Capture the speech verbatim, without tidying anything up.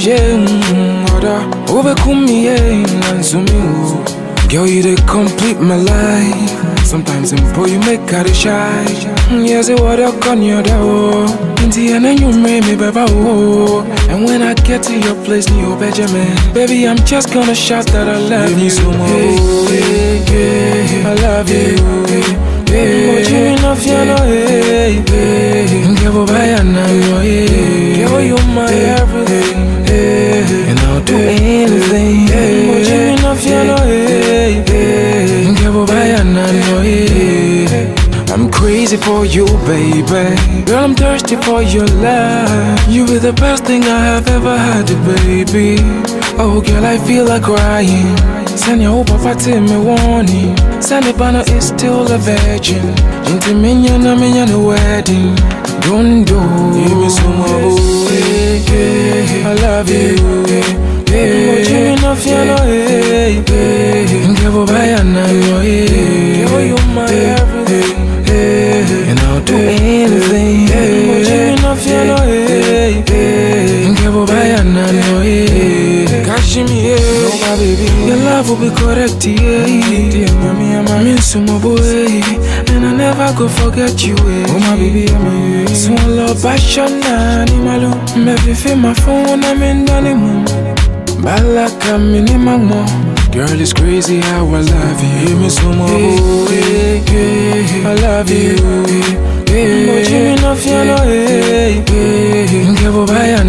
shame, order overcome me, and so me. Girl, you they complete my life. Sometimes in boy you make her shy. Yes, it what I on your door. In the end, you made me baby. Oh, and when I get to your place, New Benjamin, baby, I'm just gonna shout that I love you. So much. Hey, hey, hey, I love you. But you enough, you know. Hey, hey, give a buy and I'm give you my everything. Hey, and I'll do anything. But you enough, you know. Hey, hey, give a buy and I'm I'm crazy for you, baby. Girl, I'm thirsty for your love. You be the best thing I have ever had, baby. Oh, girl, I feel like crying. Send your papa to me warning. Send the banner is still a virgin. Into me, and I'm in the wedding. Don't do. Give me some more. Hey, hey, I love you. Hey, but you enough, you know. Hey, hey, give a buy and I'm give you my everything. And I'll do anything. But you enough, you know. Hey, hey, give a buy and I know. Catch me, no, my baby. Your love will be correct, yeah. Dear mommy, I'm a miss my boy, and I never go forget you. Oh, my baby, I'm a so love passion, animal. Maybe feel my phone, I'm in the moon. Balaka, minimum. Girl, it's crazy how I love you. Give me some more. Hey, hey, hey, I love you. Hey, but you enough, you know. Hey, hey, give a buy and